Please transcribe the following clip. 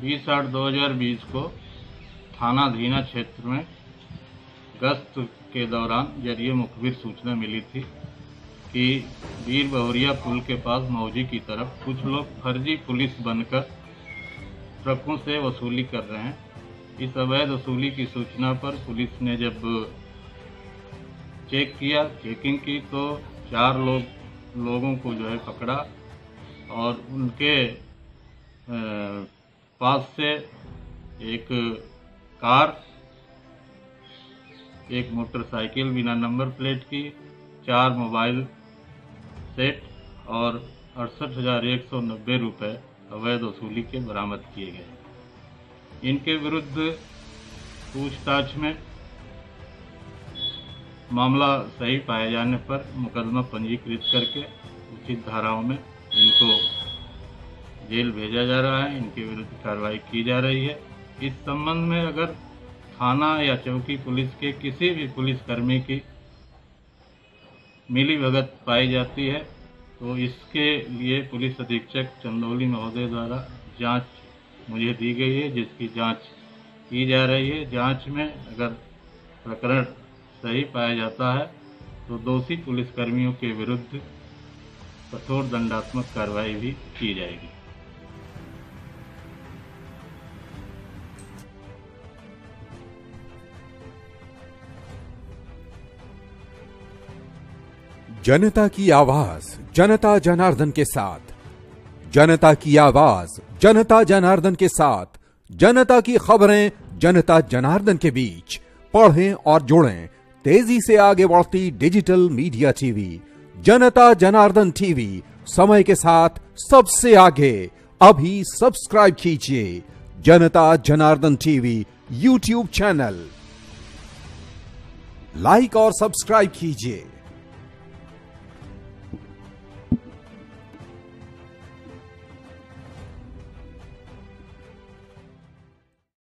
20/8/2020 को थाना धीना क्षेत्र में गश्त के दौरान जरिए मुखबिर सूचना मिली थी कि वीर बहुरिया पुल के पास मौजी की तरफ कुछ लोग फर्जी पुलिस बनकर ट्रकों से वसूली कर रहे हैं। इस अवैध वसूली की सूचना पर पुलिस ने जब चेकिंग की तो 4 लोगों को जो है पकड़ा और उनके पास से एक कार, एक मोटरसाइकिल बिना नंबर प्लेट की, 4 मोबाइल सेट और 68,190 रुपये अवैध वसूली के बरामद किए गए। इनके विरुद्ध पूछताछ में मामला सही पाए जाने पर मुकदमा पंजीकृत करके उचित धाराओं में इनको जेल भेजा जा रहा है। इनके विरुद्ध कार्रवाई की जा रही है। इस संबंध में अगर थाना या चौकी पुलिस के किसी भी पुलिसकर्मी की मिलीभगत पाई जाती है तो इसके लिए पुलिस अधीक्षक चंदौली महोदय द्वारा जांच मुझे दी गई है, जिसकी जांच की जा रही है। जांच में अगर प्रकरण सही पाया जाता है तो दोषी पुलिसकर्मियों के विरुद्ध कठोर दंडात्मक कार्रवाई भी की जाएगी। जनता की आवाज जनता जनार्दन के साथ, जनता की आवाज जनता जनार्दन के साथ, जनता की खबरें जनता जनार्दन के बीच। पढ़ें और जुड़ें तेजी से आगे बढ़ती डिजिटल मीडिया टीवी जनता जनार्दन टीवी, समय के साथ सबसे आगे। अभी सब्सक्राइब कीजिए Janata Janardan TV YouTube channel, like और सब्सक्राइब कीजिए।